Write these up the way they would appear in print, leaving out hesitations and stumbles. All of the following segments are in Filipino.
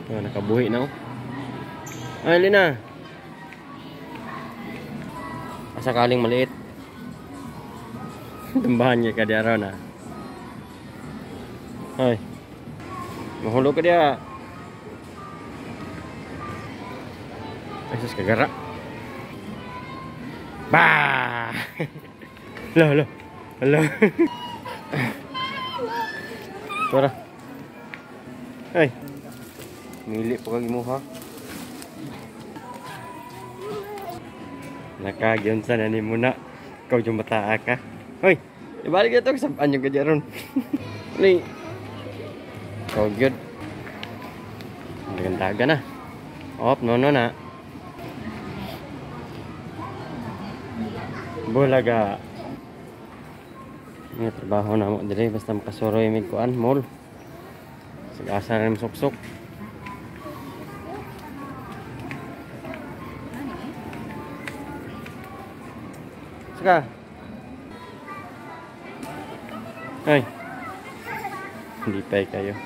Oh, nakabuhi na oh. Ay, Lina. Sakaling maliit. Tambahan niya ka di araw na. Ay. Mahulog ka dia. Ay, sus kagara. Bah! Loh. Halo. Tora. Ay. Mili po kag imuha. Nakagyunsan ani mo na. Ikaw yung mataa ka. Hoy, ibalik ito sabaan yung kadyaron. Ni. So good. Maganda na. Op, no na. Bulaga. May trabaho na mo dire basta makasuroy mig kuan mall. Sagasa rin suksok. Saka. Ay. Hindi pa kayo.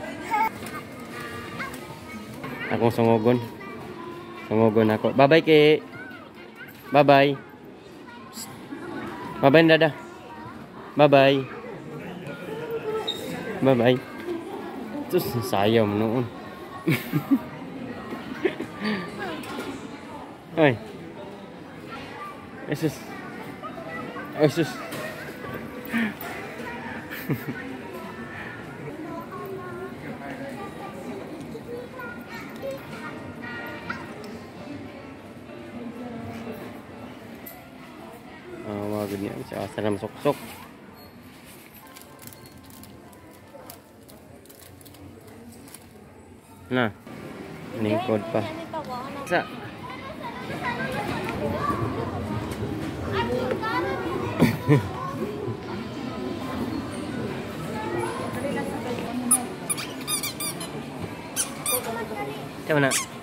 Akong sungogon. Sungogon ako. Bye-bye ke. Bye-bye. Bye-bye dada. Bye-bye. Bye-bye. Terus sayaw mo noon. Ay. Yesus. Yesus. Wag niya sa salam sok-sok. Nah, lingkod pa. Sa. Tama na.